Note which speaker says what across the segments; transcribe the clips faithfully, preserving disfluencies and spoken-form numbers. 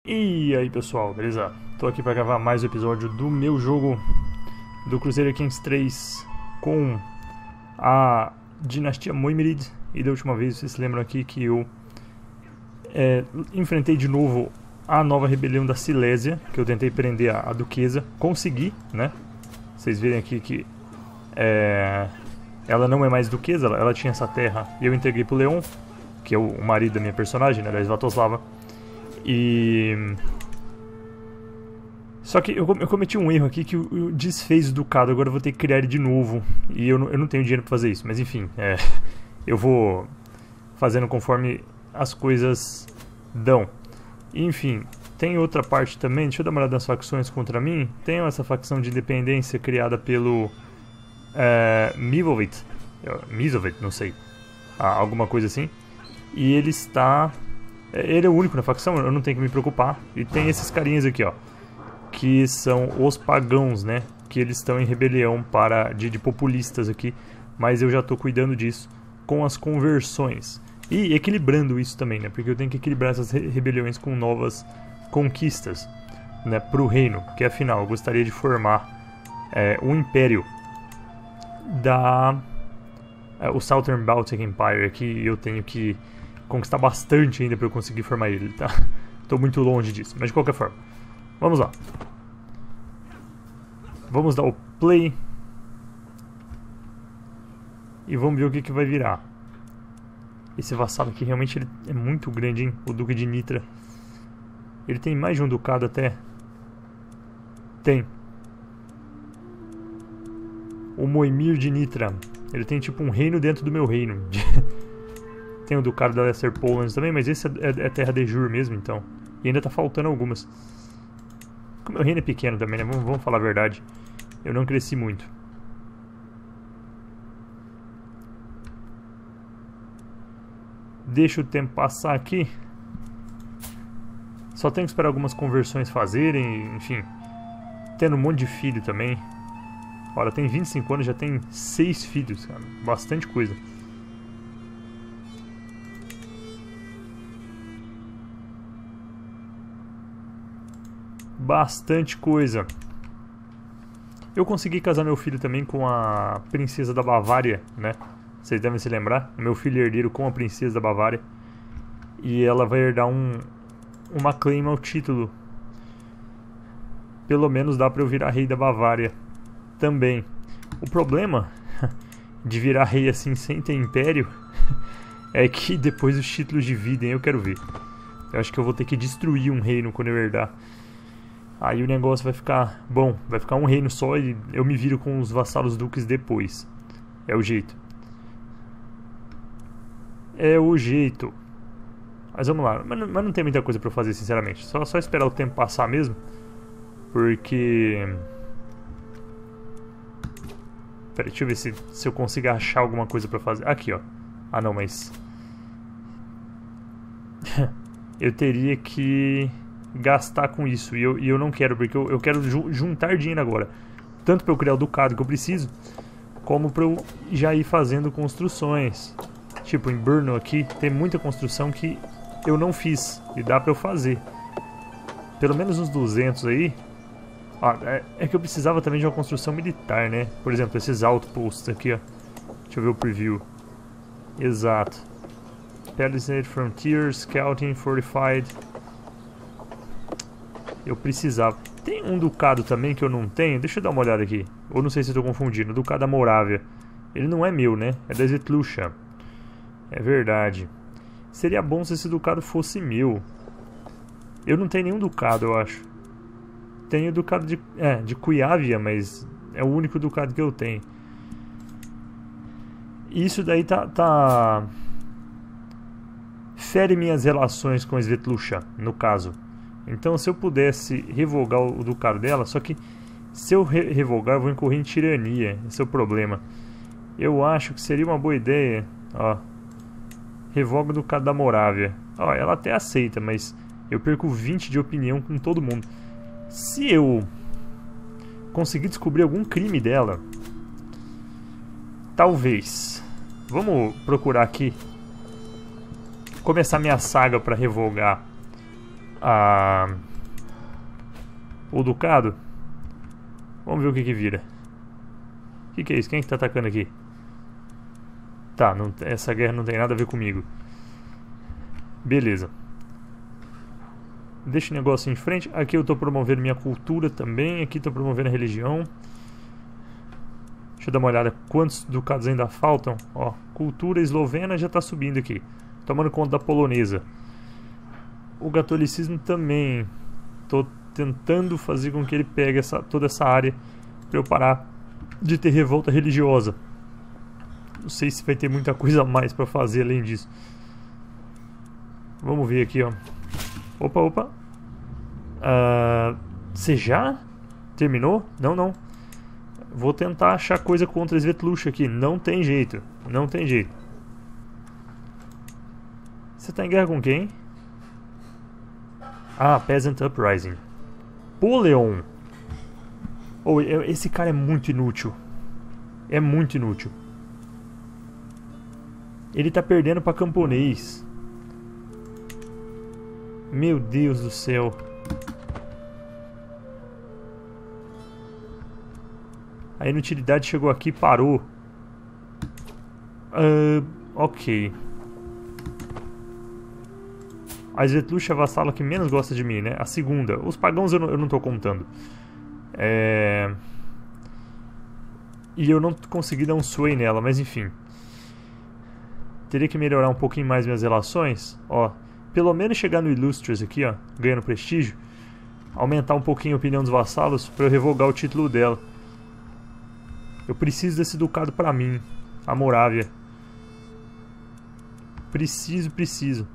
Speaker 1: E aí pessoal, beleza? Tô aqui pra gravar mais um episódio do meu jogo do Crusader Kings três com a dinastia Moimmerid. E da última vez, vocês se lembram aqui que eu é, enfrentei de novo a nova rebelião da Silésia, que eu tentei prender a, a duquesa. Consegui, né? Vocês verem aqui que é, ela não é mais duquesa, ela, ela tinha essa terra e eu entreguei pro Leon, que é o, o marido da minha personagem, né, da Svatoslava. E... Só que eu, eu cometi um erro aqui que eu, eu desfez o ducado, agora eu vou ter que criar ele de novo. E eu não, eu não tenho dinheiro pra fazer isso, mas enfim, é, eu vou fazendo conforme as coisas dão. E, enfim, tem outra parte também, deixa eu dar uma olhada nas facções contra mim. Tem essa facção de independência criada pelo é, Mivovit, Mizovit, não sei, alguma coisa assim. E ele está... Ele é o único na facção, eu não tenho que me preocupar. E tem esses carinhas aqui, ó, que são os pagãos, né? Que eles estão em rebelião para de, de populistas aqui. Mas eu já estou cuidando disso com as conversões. E equilibrando isso também, né? Porque eu tenho que equilibrar essas re rebeliões com novas conquistas, né? Para o reino. Que afinal, eu gostaria de formar é, um império da... É, o Southern Baltic Empire, que eu tenho que conquistar bastante ainda para eu conseguir formar ele, tá? Tô muito longe disso, mas de qualquer forma, vamos lá. Vamos dar o play e vamos ver o que que vai virar. Esse vassalo aqui realmente ele é muito grande, hein? O Duque de Nitra. Ele tem mais de um ducado até. Tem. O Moimir de Nitra. Ele tem tipo um reino dentro do meu reino. Tem o ducado da Lesser Poland também, mas esse é, é terra de jure mesmo, então. E ainda tá faltando algumas. O meu reino é pequeno também, né? Vamos, vamos falar a verdade. Eu não cresci muito. Deixa o tempo passar aqui. Só tenho que esperar algumas conversões fazerem, enfim. Tendo um monte de filho também. Olha, tem vinte e cinco anos, já tem seis filhos, cara. Bastante coisa. Bastante coisa. Eu consegui casar meu filho também com a princesa da Bavária, né? Vocês devem se lembrar. Meu filho é herdeiro com a princesa da Bavária. E ela vai herdar um uma claim ao título. Pelo menos dá pra eu virar rei da Bavária também. O problema de virar rei assim sem ter império é que depois os títulos dividem. Eu quero ver. Eu acho que eu vou ter que destruir um reino quando eu herdar. Aí o negócio vai ficar bom, vai ficar um reino só e eu me viro com os vassalos duques depois. É o jeito. É o jeito. Mas vamos lá, mas não, mas não tem muita coisa pra eu fazer, sinceramente. Só, só esperar o tempo passar mesmo. Porque... Pera, deixa eu ver se, se eu consigo achar alguma coisa pra fazer. Aqui, ó. Ah não, mas... eu teria que... gastar com isso, e eu, e eu não quero, porque eu, eu quero ju juntar dinheiro agora, tanto para eu criar o ducado que eu preciso, como para eu já ir fazendo construções. Tipo, em Brno aqui, tem muita construção que eu não fiz, e dá para eu fazer. Pelo menos uns duzentos aí. Ah, é, é que eu precisava também de uma construção militar, né? Por exemplo, esses outposts aqui, ó. Deixa eu ver o preview. Exato. Palisade, Frontier, Scouting, Fortified... Eu precisava. Tem um ducado também que eu não tenho. Deixa eu dar uma olhada aqui. Ou não sei se eu estou confundindo. O ducado da Morávia. Ele não é meu, né? É da Svetlusha. É verdade. Seria bom se esse ducado fosse meu. Eu não tenho nenhum ducado, eu acho. Tenho o ducado de... É, de Kuyavia, mas... É o único ducado que eu tenho. Isso daí tá... tá... fere minhas relações com a Svetlusha, no caso. Então, se eu pudesse revogar o ducado dela, só que se eu re revogar, eu vou incorrer em tirania. Esse é o problema. Eu acho que seria uma boa ideia, ó, revoga o ducado da Morávia. Ó, ela até aceita, mas eu perco vinte de opinião com todo mundo. Se eu conseguir descobrir algum crime dela, talvez. Vamos procurar aqui. Começar minha saga para revogar a... o ducado. Vamos ver o que que vira. O que que é isso? Quem é que tá atacando aqui? Tá, não, essa guerra não tem nada a ver comigo. Beleza. Deixa o negócio em frente. Aqui eu tô promovendo minha cultura também. Aqui tô promovendo a religião. Deixa eu dar uma olhada quantos ducados ainda faltam. Ó, cultura eslovena já tá subindo aqui. Tomando conta da polonesa. O catolicismo também. Tô tentando fazer com que ele pegue essa, toda essa área para eu parar de ter revolta religiosa. Não sei se vai ter muita coisa a mais para fazer além disso. Vamos ver aqui, ó. Opa, opa. Uh, você já terminou? Não, não. Vou tentar achar coisa contra Svetlucha aqui. Não tem jeito. Não tem jeito. Você tá em guerra com quem? Ah, Peasant Uprising. Pô, Leon. Oh, esse cara é muito inútil. É muito inútil. Ele tá perdendo pra camponês. Meu Deus do céu. A inutilidade chegou aqui e parou. Uh, ok. A Svetlucha é a vassala que menos gosta de mim, né? A segunda. Os pagãos eu não, eu não tô contando. É... E eu não consegui dar um sway nela, mas enfim. Teria que melhorar um pouquinho mais minhas relações. Ó, pelo menos chegar no Illustrious aqui, ó, ganhando prestígio. Aumentar um pouquinho a opinião dos vassalos para eu revogar o título dela. Eu preciso desse ducado pra mim. A Morávia. Preciso, preciso.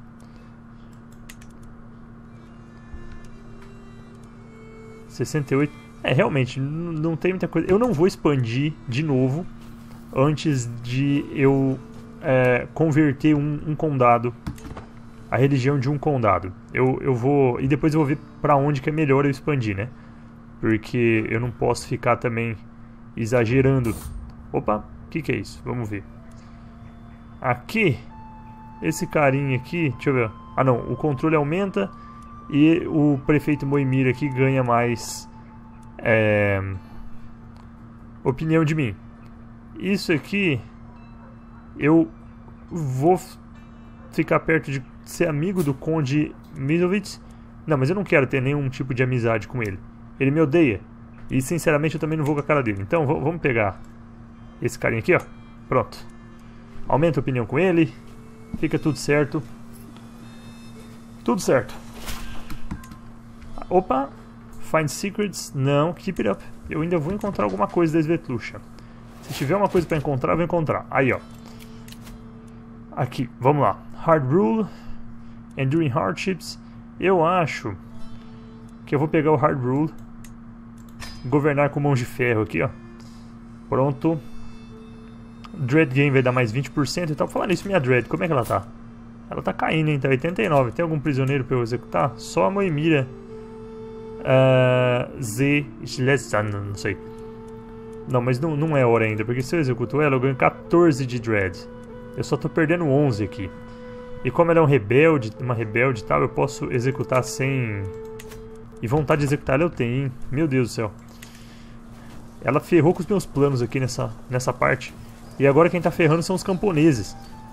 Speaker 1: sessenta e oito. É, realmente, não tem muita coisa. Eu não vou expandir de novo antes de eu é, converter um, um condado. A religião de um condado. Eu, eu vou... E depois eu vou ver pra onde que é melhor eu expandir, né? Porque eu não posso ficar também exagerando. Opa, o que que é isso? Vamos ver. Aqui, esse carinha aqui, deixa eu ver. Ah não, o controle aumenta e o prefeito Moimir aqui ganha mais é, opinião de mim. Isso aqui, eu vou ficar perto de ser amigo do Conde Misovitz. Não, mas eu não quero ter nenhum tipo de amizade com ele. Ele me odeia. E sinceramente eu também não vou com a cara dele. Então vamos pegar esse carinha aqui, ó. Pronto. Aumenta a opinião com ele. Fica tudo certo. Tudo certo. Opa. Find secrets. Não, keep it up. Eu ainda vou encontrar alguma coisa da Svetlucha. Se tiver uma coisa pra encontrar, eu vou encontrar. Aí, ó. Aqui, vamos lá. Hard rule. Enduring hardships. Eu acho que eu vou pegar o hard rule. Governar com mãos de ferro aqui, ó. Pronto. Dread Game vai dar mais vinte por cento e tal. Falando nisso, minha Dread, como é que ela tá? Ela tá caindo, hein? Tá oitenta e nove. Tem algum prisioneiro pra eu executar? Só a Moimira. Uh, Z. Não sei. Não, mas não, não é hora ainda. Porque se eu executo ela, eu ganho quatorze de Dread. Eu só tô perdendo onze aqui. E como ela é um rebelde, uma rebelde e tal, eu posso executar sem... E vontade de executar ela eu tenho, hein? Meu Deus do céu. Ela ferrou com os meus planos aqui nessa, nessa parte. E agora quem tá ferrando são os camponeses.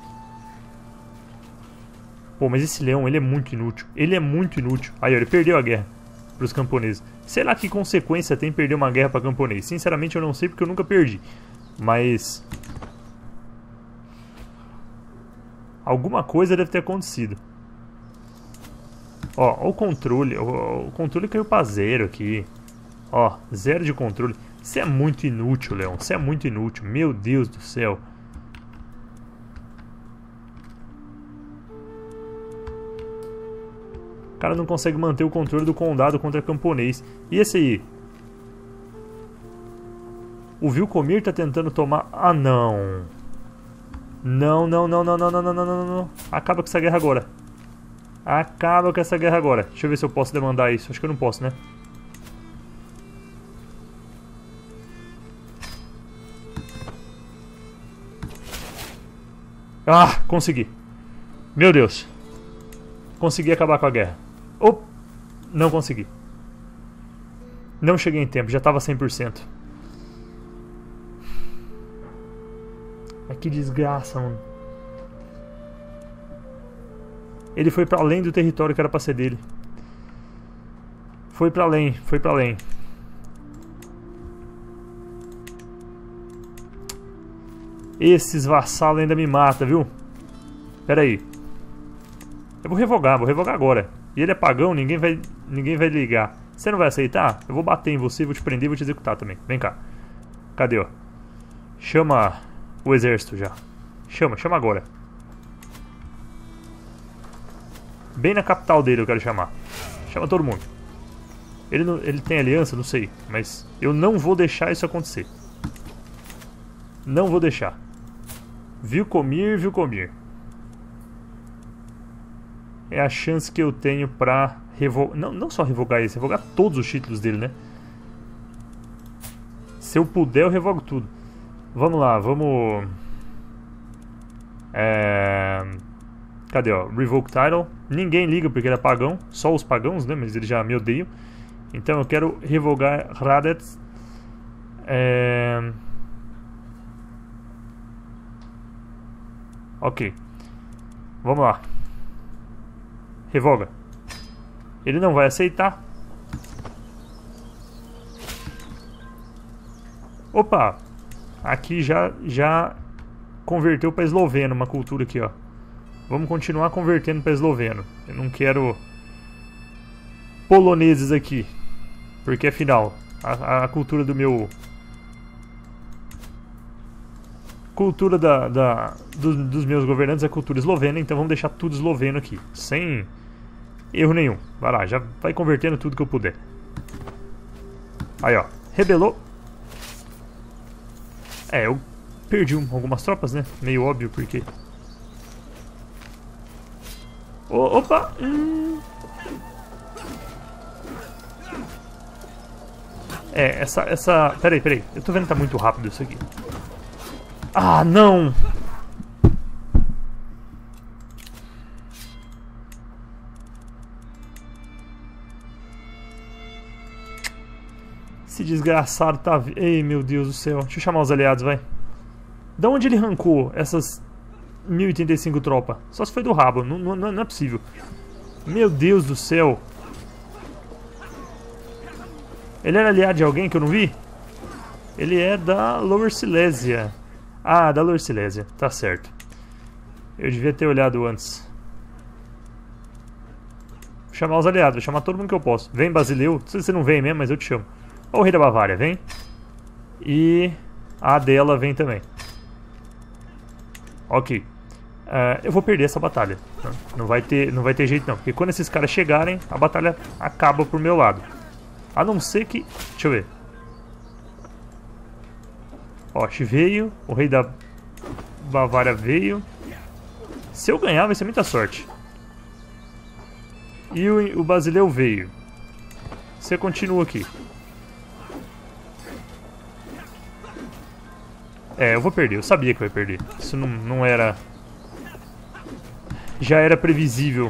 Speaker 1: Pô, mas esse leão, ele é muito inútil. Ele é muito inútil. Aí, ó, ele perdeu a guerra pros camponeses. Sei lá que consequência tem perder uma guerra pra camponês. Sinceramente eu não sei porque eu nunca perdi. Mas... alguma coisa deve ter acontecido. Ó, o controle. O, o controle caiu pra zero aqui. Ó, zero de controle. Você é muito inútil, Leão. Você é muito inútil. Meu Deus do céu. O cara não consegue manter o controle do condado contra camponês. E esse aí? O Vilcomir tá tentando tomar... Ah, não. Não, não, não, não, não, não, não, não, não, não. Acaba com essa guerra agora. Acaba com essa guerra agora. Deixa eu ver se eu posso demandar isso. Acho que eu não posso, né? Ah, consegui. Meu Deus. Consegui acabar com a guerra. Oh, Não consegui. Não cheguei em tempo, já tava cem por cento. Mas que desgraça, mano. Ele foi pra além do território que era pra ser dele. Foi pra além, foi pra além. Esses vassalos ainda me matam, viu? Pera aí. Eu vou revogar, vou revogar agora. E ele é pagão, ninguém vai, ninguém vai ligar. Você não vai aceitar? Eu vou bater em você, vou te prender e vou te executar também. Vem cá. Cadê, ó? Chama o exército já. Chama, chama agora. Bem na capital dele eu quero chamar. Chama todo mundo. Ele, não, ele tem aliança? Não sei. Mas eu não vou deixar isso acontecer. Não vou deixar. Viu comer, viu comer. É a chance que eu tenho pra revogar. Não, não só revogar esse, revogar todos os títulos dele, né? Se eu puder, eu revogo tudo. Vamos lá, vamos. É... Cadê, ó? Revoke title. Ninguém liga porque ele é pagão. Só os pagãos, né? Mas eles já me odeiam. Então eu quero revogar Hradec. É... Ok. Vamos lá. Revoga. Ele não vai aceitar. Opa! Aqui já, já converteu para esloveno uma cultura aqui, ó. Vamos continuar convertendo para esloveno. Eu não quero poloneses aqui. Porque afinal, a, a cultura do meu... Cultura da, da, do, dos meus governantes é cultura eslovena, então vamos deixar tudo esloveno aqui. Sem erro nenhum. Vai lá, já vai convertendo tudo que eu puder. Aí, ó. Rebelou. É, eu perdi um, algumas tropas, né? Meio óbvio, porque... Oh, opa! Hum. É, essa, essa... Peraí, peraí. Eu tô vendo que tá muito rápido isso aqui. Ah, não! Esse desgraçado tá... Ei, meu Deus do céu. Deixa eu chamar os aliados, vai. Da onde ele arrancou essas mil e oitenta e cinco tropas? Só se foi do rabo. Não, não, não é possível. Meu Deus do céu. Ele era aliado de alguém que eu não vi? Ele é da Lower Silesia. Ah, da Lower Silesia. Tá certo. Eu devia ter olhado antes. Vou chamar os aliados. Vou chamar todo mundo que eu posso. Vem, Basileu. Não sei se você não vem mesmo, mas eu te chamo. Ó, o rei da Bavária, vem. E a dela vem também. Ok. Uh, eu vou perder essa batalha. Não vai ter, não vai ter jeito não. Porque quando esses caras chegarem, a batalha acaba pro meu lado. A não ser que... Deixa eu ver. Ó, veio. O rei da Bavária veio. Se eu ganhar, vai ser muita sorte. E o, o Basileu veio. Você continua aqui. É, eu vou perder. Eu sabia que eu ia perder. Isso não, não era... Já era previsível.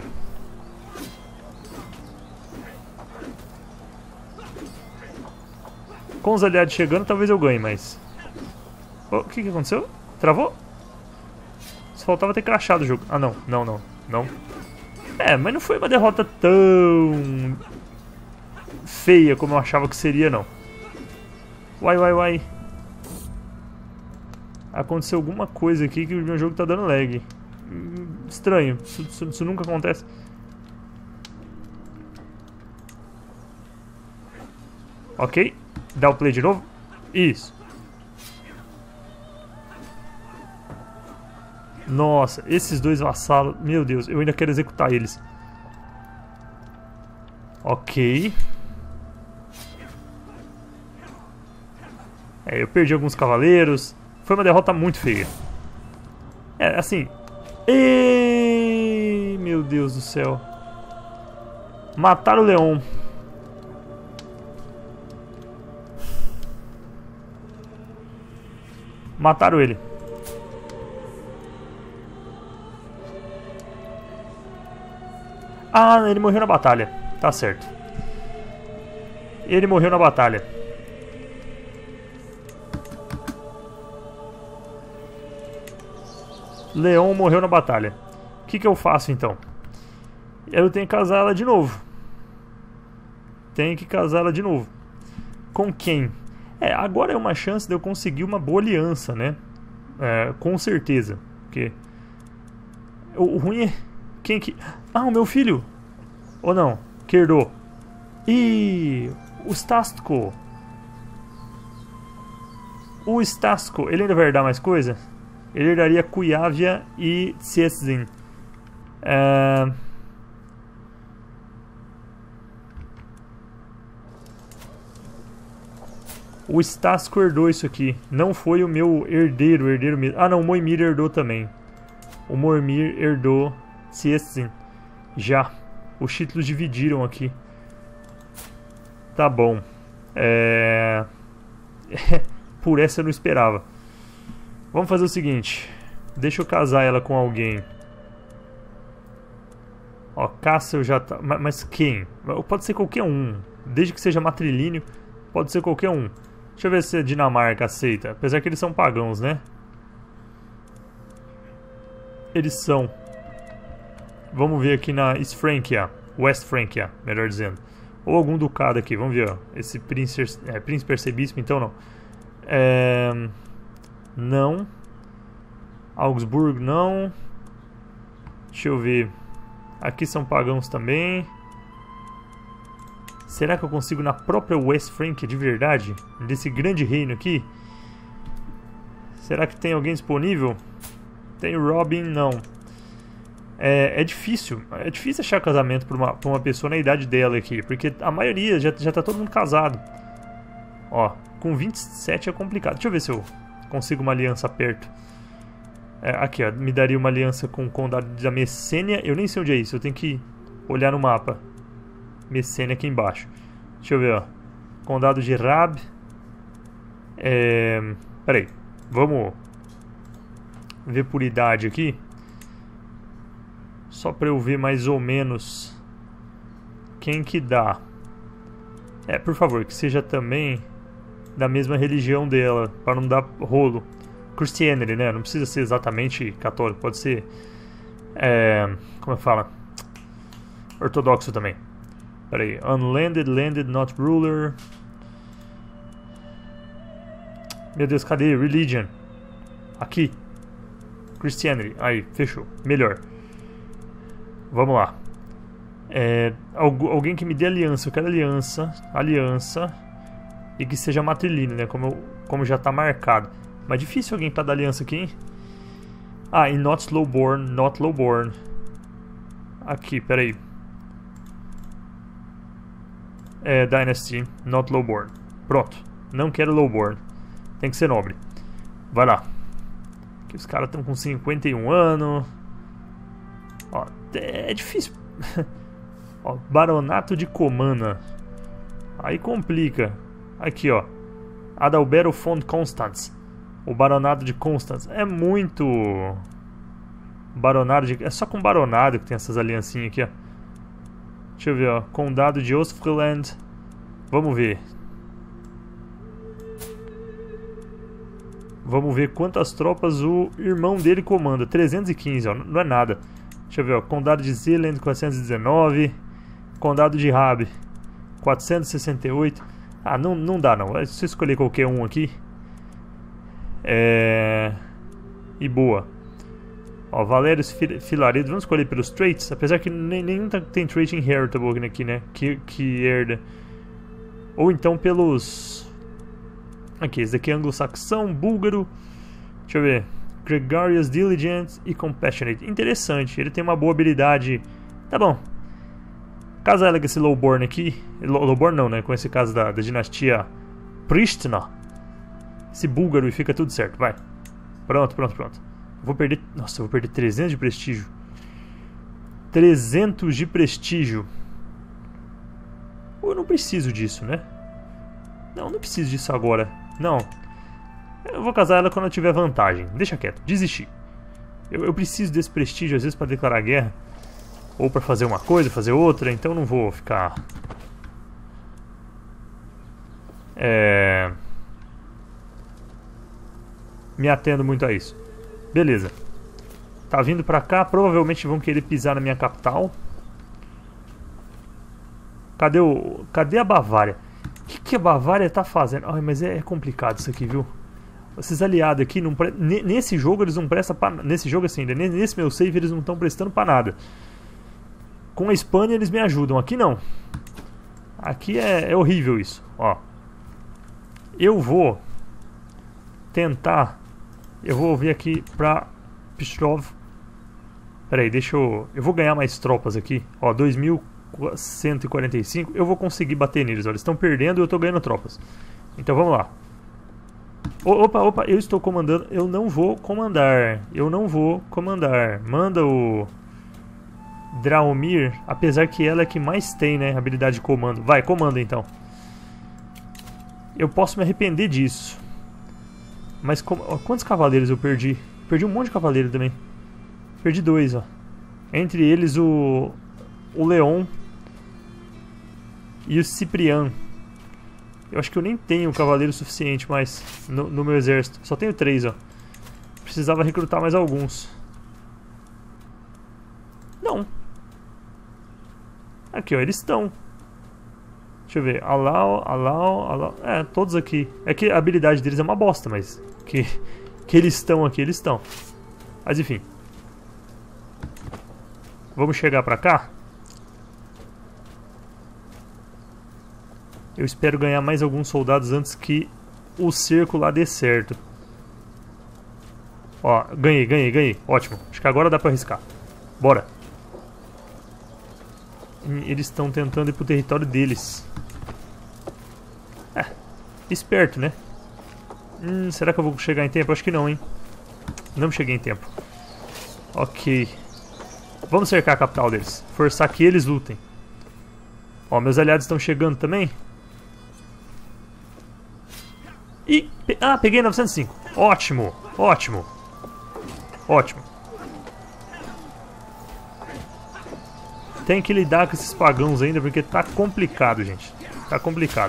Speaker 1: Com os aliados chegando, talvez eu ganhe, mas... Oh, o que que aconteceu? Travou? Só faltava ter crashado o jogo. Ah, não. Não, não. Não. É, mas não foi uma derrota tão... feia como eu achava que seria, não. Uai, uai, uai. Aconteceu alguma coisa aqui que o meu jogo tá dando lag. Estranho. Isso, isso, isso nunca acontece. Ok. Dá o play de novo. Isso. Nossa, esses dois vassalos. Meu Deus, eu ainda quero executar eles. Ok. É, eu perdi alguns cavaleiros. Foi uma derrota muito feia. É, assim... Ei, meu Deus do céu. Mataram o leão. Mataram ele. Ah, ele morreu na batalha. Tá certo. Ele morreu na batalha. Leon morreu na batalha. O que que eu faço então? Eu tenho que casar ela de novo. Tenho que casar ela de novo. Com quem? É, agora é uma chance de eu conseguir uma boa aliança, né? É, com certeza. Porque o, o ruim é... Quem que... Ah, o meu filho! Ou não? Que herdou. Ih... O Stastko. O Stastko. Ele ainda vai herdar mais coisa? Ele herdaria Kuyavia e Cieszyn. É... O Stastko herdou isso aqui. Não foi o meu herdeiro, herdeiro mesmo. Ah não, o Moimir herdou também. O Moimir herdou Cieszyn. Já. Os títulos dividiram aqui. Tá bom. É... Por essa eu não esperava. Vamos fazer o seguinte. Deixa eu casar ela com alguém. Ó, Cassel já tá... Mas quem? Pode ser qualquer um. Desde que seja matrilíneo, pode ser qualquer um. Deixa eu ver se a Dinamarca aceita. Apesar que eles são pagãos, né? Eles são. Vamos ver aqui na East Francia. West Francia, melhor dizendo. Ou algum ducado aqui. Vamos ver, ó. Esse príncipe, é, príncipe arcebispo, então não. É... Não. Augsburgo, não. Deixa eu ver. Aqui são pagãos também. Será que eu consigo na própria West Francia de verdade? Desse grande reino aqui? Será que tem alguém disponível? Tem Robin? Não. É, é difícil. É difícil achar casamento para uma, pra uma pessoa na idade dela aqui. Porque a maioria já, já tá todo mundo casado. Ó, com vinte e sete é complicado. Deixa eu ver se eu consigo uma aliança perto. É, aqui, ó. Me daria uma aliança com o condado da Messênia. Eu nem sei onde é isso. Eu tenho que olhar no mapa. Messênia aqui embaixo. Deixa eu ver, ó. Condado de Rab. É... Peraí. Vamos ver por idade aqui. Só pra eu ver mais ou menos quem que dá. É, por favor, que seja também da mesma religião dela, para não dar rolo. Christianity, né? Não precisa ser exatamente católico, pode ser... É... Como eu falo? Ortodoxo também. Peraí, unlanded, landed, not ruler. Meu Deus, cadê? Religion. Aqui. Christianity. Aí, fechou. Melhor. Vamos lá. É, alguém que me dê aliança. Eu quero aliança. Aliança. E que seja matrilíneo, né? Como, eu, como já tá marcado. Mas difícil alguém pra dar aliança aqui, hein? Ah, e not slowborn. Not lowborn. Aqui, peraí. É, Dynasty, not lowborn. Pronto, não quero lowborn. Tem que ser nobre. Vai lá. Aqui os caras estão com cinquenta e um anos. Ó, é difícil. Ó, Baronato de Comana. Aí complica. Aqui, ó. Adalbero von Constance. O Baronato de Constance. É muito... Baronado de... É só com Baronado que tem essas aliancinhas aqui, ó. Deixa eu ver, ó. Condado de Ostfriesland. Vamos ver. Vamos ver quantas tropas o irmão dele comanda. trezentos e quinze, ó. Não é nada. Deixa eu ver, ó. Condado de Zeeland, quatrocentos e dezenove. Condado de Rabe, quatrocentos e sessenta e oito. Ah, não, não dá, não. Se eu escolher qualquer um aqui. É... E boa. Ó, Valérios Filaredo, vamos escolher pelos traits, apesar que nem, nenhum tem trait inheritable aqui, né, que, que herda. Ou então pelos... Aqui, esse daqui é anglo-saxão, búlgaro, deixa eu ver, Gregarious, Diligent e Compassionate. Interessante, ele tem uma boa habilidade. Tá bom. Casa ela com esse lowborn aqui, lowborn não, né, com esse caso da, da dinastia Pristina. Esse búlgaro e fica tudo certo, vai. Pronto, pronto, pronto. Vou perder... Nossa, eu vou perder trezentos de prestígio. trezentos de prestígio. Ou eu não preciso disso, né? Não, não preciso disso agora. Não. Eu vou casar ela quando eu tiver vantagem. Deixa quieto, desistir. Eu, eu preciso desse prestígio, às vezes, para declarar guerra. Ou para fazer uma coisa, fazer outra. Então não vou ficar... é, me atendo muito a isso. Beleza. Tá vindo pra cá, provavelmente vão querer pisar na minha capital. Cadê o... Cadê a Bavária? O que, que a Bavária tá fazendo? Ai, mas é, é complicado isso aqui, viu? Esses aliados aqui, não pre... nesse jogo eles não prestam pra... Nesse jogo assim, nesse meu save eles não estão prestando pra nada. Com a Espanha eles me ajudam, aqui não. Aqui é, é horrível isso, ó. Eu vou tentar... Eu vou vir aqui pra Pstrov. Pera aí, deixa eu... Eu vou ganhar mais tropas aqui. Ó, dois mil cento e quarenta e cinco. Eu vou conseguir bater neles, ó. Eles estão perdendo e eu tô ganhando tropas. Então vamos lá. Opa, opa, eu estou comandando. Eu não vou comandar. Eu não vou comandar. Manda o Draumir, apesar que ela é que mais tem, né, habilidade de comando. Vai, comanda então. Eu posso me arrepender disso. Mas com... quantos cavaleiros eu perdi? Perdi um monte de cavaleiro também. Perdi dois, ó. Entre eles o... O Leon e o Cipriano. Eu acho que eu nem tenho cavaleiro suficiente mais no, no meu exército. Só tenho três, ó. Precisava recrutar mais alguns. Não. Aqui, ó, eles estão. Deixa eu ver. Allow, allow, allow. É, todos aqui. É que a habilidade deles é uma bosta, mas... Que, que eles estão aqui, eles estão. Mas enfim. Vamos chegar pra cá. Eu espero ganhar mais alguns soldados antes que o cerco lá dê certo. Ó, ganhei, ganhei, ganhei. Ótimo. Acho que agora dá pra arriscar. Bora. Eles estão tentando ir pro território deles. É, esperto, né? Hum, será que eu vou chegar em tempo? Acho que não, hein? Não cheguei em tempo. Ok. Vamos cercar a capital deles. Forçar que eles lutem. Ó, meus aliados estão chegando também. E... Ah, peguei novecentos e cinco. Ótimo, ótimo. Ótimo. Tem que lidar com esses pagãos ainda, porque tá complicado, gente. Tá complicado.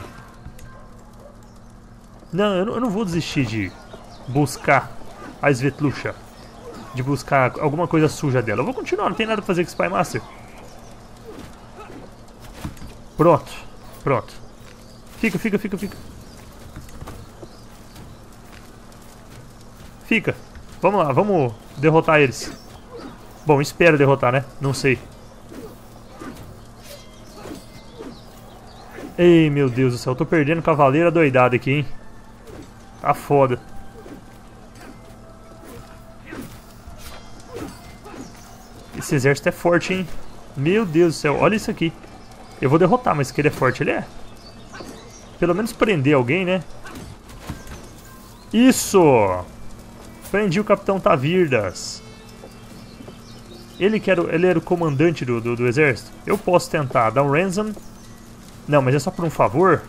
Speaker 1: Não, eu não, eu não vou desistir de buscar a Svetlusha. De buscar alguma coisa suja dela. Eu vou continuar, não tem nada pra fazer com Spy Master. Pronto, pronto. Fica, fica, fica, fica. Fica. Vamos lá, vamos derrotar eles. Bom, espero derrotar, né? Não sei. Ei, meu Deus do céu, eu tô perdendo cavaleiro adoidado aqui, hein? Tá foda. Esse exército é forte, hein? Meu Deus do céu, olha isso aqui. Eu vou derrotar, mas que ele é forte, ele é. Pelo menos prender alguém, né? Isso! Prendi o Capitão Tavirdas. Ele, que era, ele era o comandante do, do, do exército. Eu posso tentar dar um ransom. Não, mas é só por um favor.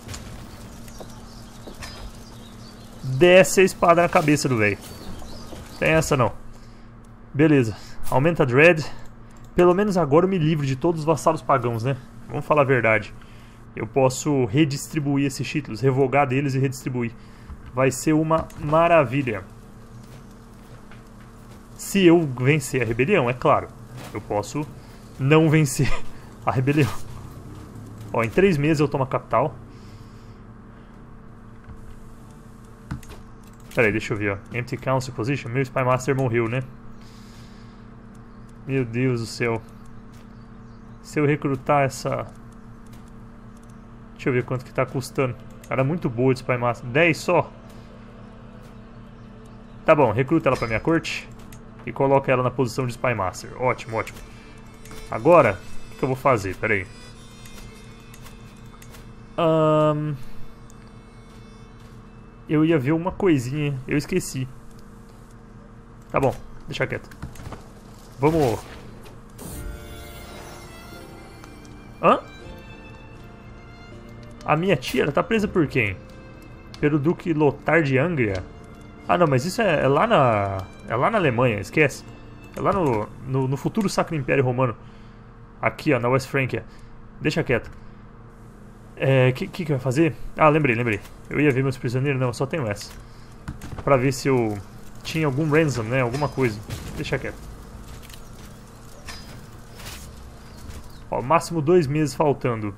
Speaker 1: Desce a espada na cabeça do velho. Tem essa não. Beleza. Aumenta a dread. Pelo menos agora eu me livro de todos os vassalos pagãos, né? Vamos falar a verdade. Eu posso redistribuir esses títulos. Revogar deles e redistribuir. Vai ser uma maravilha. Se eu vencer a rebelião, é claro. Eu posso não vencer a rebelião. Ó, em três meses eu tomo a capital. Pera aí, deixa eu ver, ó. Empty Council Position. Meu Spy Master morreu, né? Meu Deus do céu. Se eu recrutar essa... Deixa eu ver quanto que tá custando. Cara, muito boa de Spy Master. dez só? Tá bom, recruta ela pra minha corte. E coloca ela na posição de Spy Master. Ótimo, ótimo. Agora, o que, que eu vou fazer? Pera aí. Um... Eu ia ver uma coisinha. Eu esqueci. Tá bom, deixa quieto. Vamos... Hã? A minha tia, ela tá presa por quem? Pelo Duque Lothar de Angria? Ah não, mas isso é, é lá na... É lá na Alemanha, esquece. É lá no, no, no futuro Sacro Império Romano. Aqui, ó, na West Francia. Deixa quieto. É, que, que que eu ia fazer? Ah, lembrei, lembrei. Eu ia ver meus prisioneiros, não, eu só tenho essa. Pra ver se eu tinha algum ransom, né, alguma coisa. Deixa quieto. Ó, máximo dois meses faltando.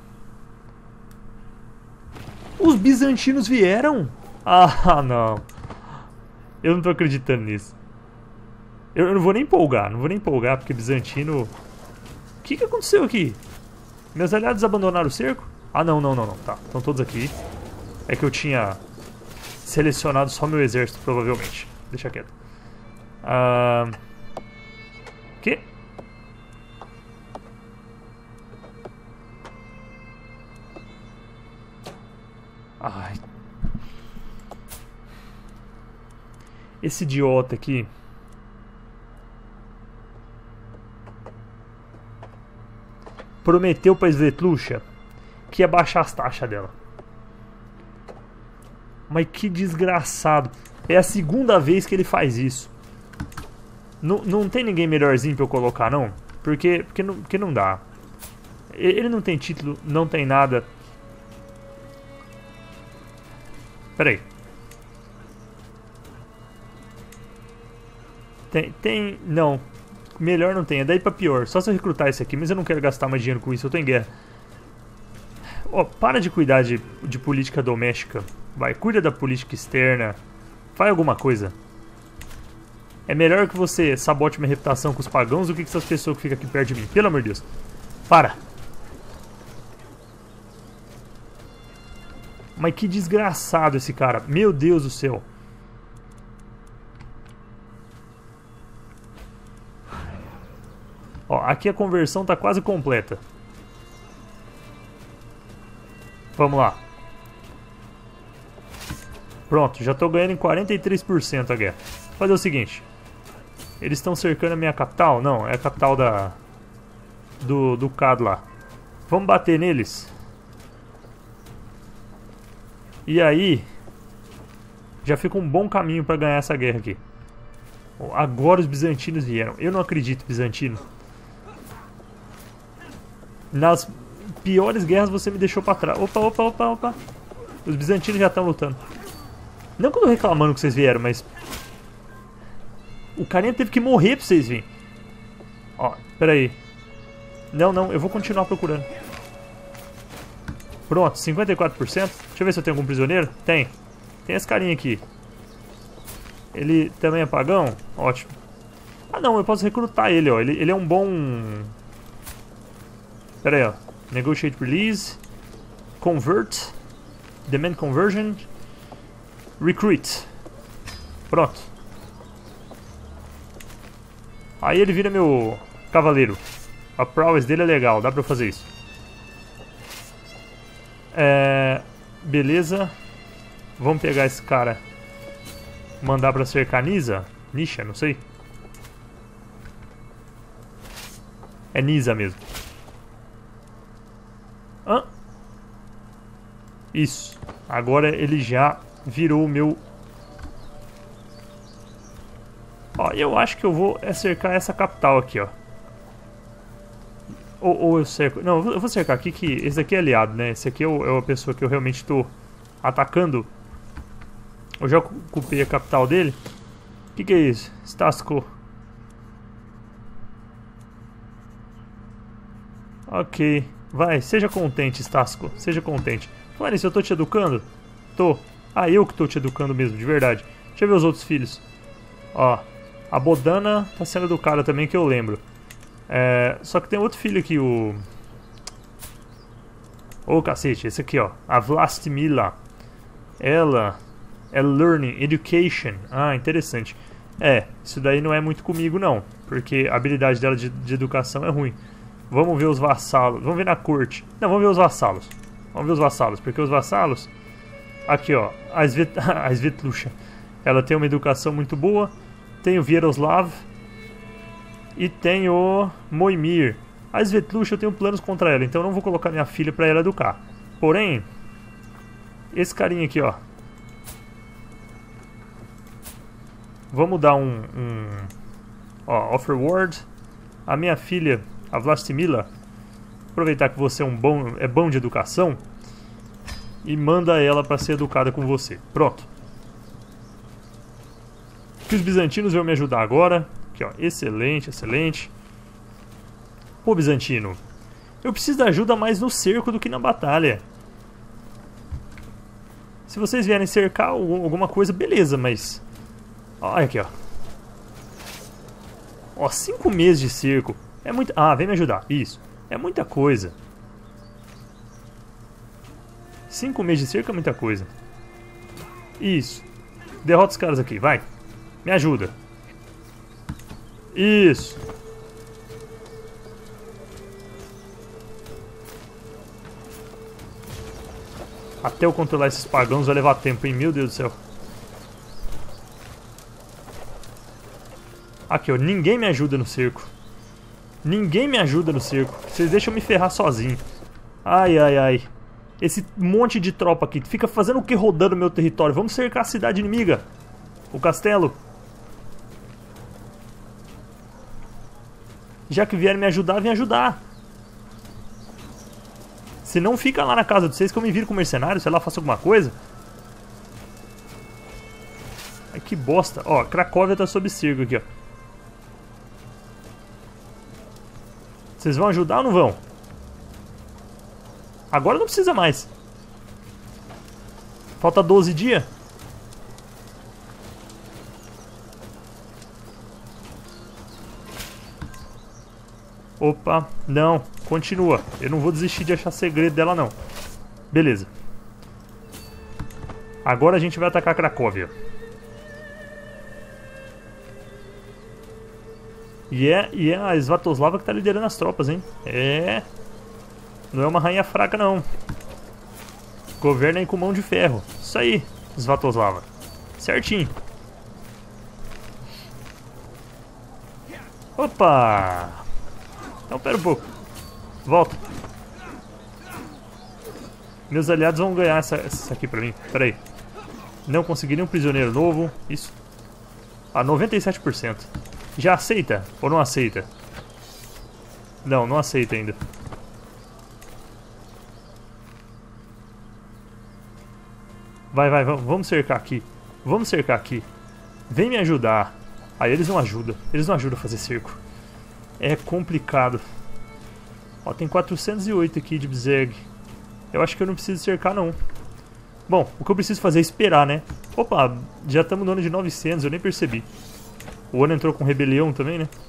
Speaker 1: Os bizantinos vieram? Ah, não. Eu não tô acreditando nisso. Eu, eu não vou nem empolgar, não vou nem empolgar, porque bizantino... O que que aconteceu aqui? Meus aliados abandonaram o cerco? Ah, não, não, não, não. Tá, estão todos aqui. É que eu tinha selecionado só meu exército, provavelmente. Deixa quieto. Ah... Que? Ai. Esse idiota aqui. Prometeu pra Svetlucha que ia baixar as taxas dela. Mas que desgraçado. É a segunda vez que ele faz isso. Não, não tem ninguém melhorzinho pra eu colocar, não? Porque, porque, não, porque não dá. Ele não tem título, não tem nada. Pera aí. Tem, tem... Não. Melhor não tem. É daí pra pior. Só se eu recrutar esse aqui. Mas eu não quero gastar mais dinheiro com isso. Eu tô em guerra. Ó, oh, para de cuidar de, de política doméstica. Vai, cuida da política externa. Faz alguma coisa. É melhor que você sabote minha reputação com os pagãos do que com essas pessoas que ficam aqui perto de mim. Pelo amor de Deus. Para. Mas que desgraçado esse cara. Meu Deus do céu. Ó, aqui a conversão tá quase completa. Vamos lá. Pronto, já tô ganhando em quarenta e três por cento a guerra. Vou fazer o seguinte. Eles estão cercando a minha capital? Não, é a capital da... Do, do Cado lá. Vamos bater neles. E aí... Já fica um bom caminho pra ganhar essa guerra aqui. Agora os bizantinos vieram. Eu não acredito, bizantino. Nas piores guerras você me deixou pra trás. Opa, opa, opa, opa. Os bizantinos já estão lutando. Não que eu tô reclamando que vocês vieram, mas... O carinha teve que morrer pra vocês virem. Ó, pera aí. Não, não, eu vou continuar procurando. Pronto, cinquenta e quatro por cento. Deixa eu ver se eu tenho algum prisioneiro. Tem. Tem esse carinha aqui. Ele também é pagão? Ótimo. Ah não, eu posso recrutar ele, ó. Ele, ele é um bom... Pera aí, ó. Negotiate release. Convert. Demand conversion. Recruit. Pronto. Aí ele vira meu cavaleiro. A prowess dele é legal, dá pra eu fazer isso. É... Beleza. Vamos pegar esse cara. Mandar pra cercar Nisa? Nisha, não sei. É Nisa mesmo. Hã? Isso. Agora ele já virou o meu... Ó, eu acho que eu vou cercar essa capital aqui, ó. Ou, ou eu cerco... Não, eu vou cercar aqui que... Esse daqui é aliado, né? Esse aqui é, o, é a pessoa que eu realmente estou atacando. Eu já ocupei a capital dele. O que, que é isso? Stasco. Ok. Vai, seja contente, Stasco. Seja contente. Falando nisso, eu tô te educando? Tô. Ah, eu que tô te educando mesmo, de verdade. Deixa eu ver os outros filhos. Ó. A Bodana tá sendo educada também, que eu lembro. É, só que tem outro filho aqui, o... Ô, oh, cacete, esse aqui, ó. A Vlastimila. Ela é Learning, Education. Ah, interessante. É, isso daí não é muito comigo, não. Porque a habilidade dela de, de educação é ruim. Vamos ver os vassalos. Vamos ver na corte. Não, vamos ver os vassalos. Vamos ver os vassalos. Porque os vassalos... Aqui, ó. A, Svet... a Svetlucha. Ela tem uma educação muito boa. Tem o Vyaroslav. E tem o Moimir. A Svetlucha eu tenho planos contra ela. Então eu não vou colocar minha filha pra ela educar. Porém... Esse carinha aqui, ó. Vamos dar um... um ó, offer word. A minha filha, a Vlastimila. Aproveitar que você é um bom, é bom de educação. e manda ela para ser educada com você. Pronto. Que os bizantinos vão me ajudar agora. Aqui, ó. Excelente, excelente. Pô, bizantino, eu preciso da ajuda mais no cerco do que na batalha. Se vocês vierem cercar alguma coisa, beleza, mas... Olha aqui, ó. Ó, cinco meses de cerco. É muito... Ah, vem me ajudar. Isso. É muita coisa. Cinco meses de cerco é muita coisa. Isso. Derrota os caras aqui, vai. Me ajuda. Isso. Até eu controlar esses pagãos vai levar tempo, hein? Meu Deus do céu. Aqui, ó. Ninguém me ajuda no cerco. Ninguém me ajuda no cerco. Vocês deixam eu me ferrar sozinho. Ai, ai, ai. Esse monte de tropa aqui fica fazendo o que rodando meu território? Vamos cercar a cidade inimiga. O castelo. Já que vierem me ajudar, vem ajudar. Se não, fica lá na casa de vocês que eu me viro com mercenário, sei lá, faço alguma coisa. Ai, que bosta. Ó, Cracóvia tá sob cerco aqui, ó. Vocês vão ajudar ou não vão? Agora não precisa mais. Falta doze dias. Opa, não, continua. Eu não vou desistir de achar segredo dela, não. Beleza. Agora a gente vai atacar Cracóvia. E é, e é a Svatoslava que tá liderando as tropas, hein? É. Não é uma rainha fraca, não. Governa aí com mão de ferro. Isso aí, Svatoslava. Certinho. Opa! Então, pera um pouco. Volta. Meus aliados vão ganhar essa, essa aqui pra mim. Pera aí. Não consegui nenhum prisioneiro novo. Isso. Ah, noventa e sete por cento. Já aceita ou não aceita? Não, não aceita ainda. Vai, vai, vamos cercar aqui. Vamos cercar aqui. Vem me ajudar. Aí eles não ajudam. Eles não ajudam a fazer cerco. É complicado. Ó, tem quatrocentos e oito aqui de Bzeg. Eu acho que eu não preciso cercar, não. Bom, o que eu preciso fazer é esperar, né? Opa, já estamos no ano de novecentos, eu nem percebi. O ano entrou com rebelião também, né?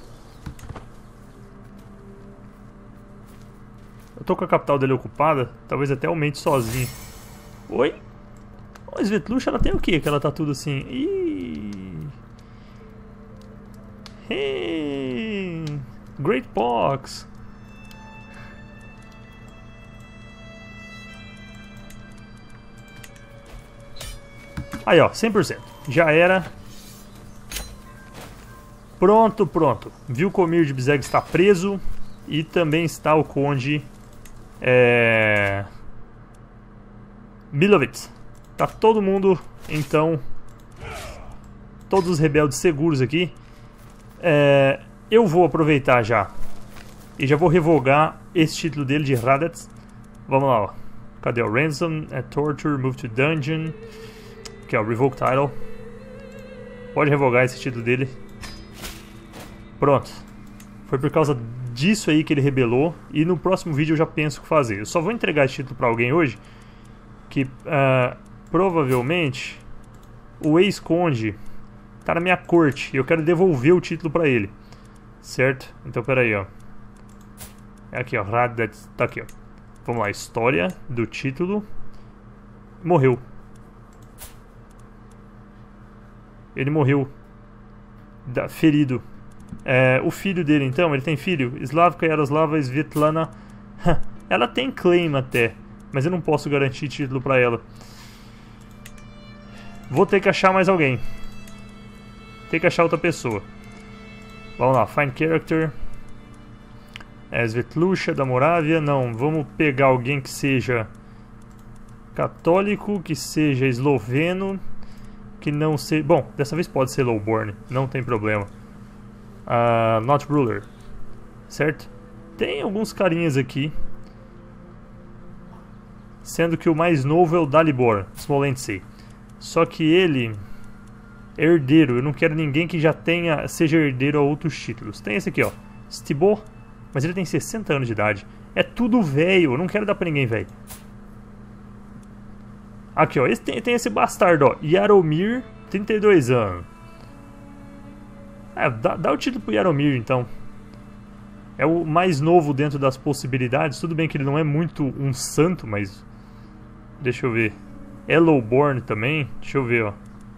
Speaker 1: Eu tô com a capital dele ocupada. Talvez até aumente sozinho. Oi? Ô, Svetlusha, ela tem o quê? Que ela tá tudo assim... Ih... Hey... Great Box. Aí, ó, cem por cento. Já era. Pronto, pronto. Vilkomir de Bzeg está preso. E também está o conde... É... Bilovitz. Tá todo mundo, então... Todos os rebeldes seguros aqui. É... Eu vou aproveitar já. E já vou revogar esse título dele de Radets. Vamos lá, ó. Cadê o Ransom? É Torture, Move to Dungeon. Aqui, ó, Revoke Title. Pode revogar esse título dele. Pronto. Foi por causa disso aí que ele rebelou. E no próximo vídeo eu já penso o que fazer. Eu só vou entregar esse título pra alguém hoje. Que uh, provavelmente o ex-conde tá na minha corte. E eu quero devolver o título pra ele. Certo? Então peraí, ó. Aqui, ó. Tá aqui, ó. Vamos lá. História do título. Morreu. Ele morreu. Da, ferido. É, o filho dele, então, ele tem filho? Slavka Yaroslava Svetlana. Ela tem claim até. Mas eu não posso garantir título pra ela. Vou ter que achar mais alguém. Tem que achar outra pessoa. Vamos lá, find character. É, Svetlusha da Morávia. Não, vamos pegar alguém que seja católico, que seja esloveno, que não seja... Bom, dessa vez pode ser lowborn, não tem problema. Uh, not ruler. Certo? Tem alguns carinhas aqui. Sendo que o mais novo é o Dalibor, Smolensk. Só que ele é herdeiro. Eu não quero ninguém que já tenha, seja herdeiro a outros títulos. Tem esse aqui, ó. Stibor, mas ele tem sessenta anos de idade. É tudo velho. Eu não quero dar pra ninguém velho. Aqui, ó. Esse tem, tem esse bastardo, ó. Jaromir, trinta e dois anos. É, dá, dá o título pro Jaromir, então. É o mais novo dentro das possibilidades. Tudo bem que ele não é muito um santo, mas... Deixa eu ver. Eloborn também. Deixa eu ver, ó.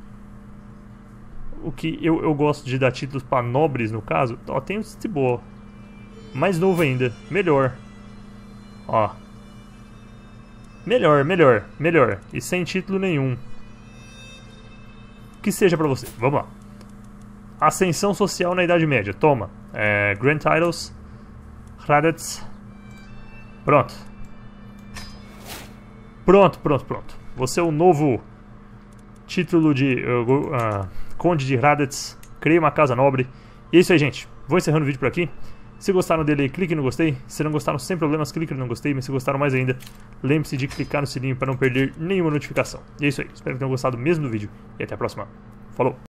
Speaker 1: O que eu, eu gosto de dar títulos para nobres, no caso. Ó, tem o Stibor. Mais novo ainda. Melhor. Ó. Melhor, melhor, melhor. E sem título nenhum. Que seja pra você. Vamos lá. Ascensão social na Idade Média. Toma. É, Grand Titles. Hradec. Pronto. Pronto, pronto, pronto. Você é o novo título de uh, uh, Conde de Hradec. Criei uma casa nobre. E é isso aí, gente. Vou encerrando o vídeo por aqui. Se gostaram dele, clique no gostei. Se não gostaram, sem problemas, clique no não gostei. Mas se gostaram mais ainda, lembre-se de clicar no sininho para não perder nenhuma notificação. E é isso aí. Espero que tenham gostado mesmo do vídeo. E até a próxima. Falou!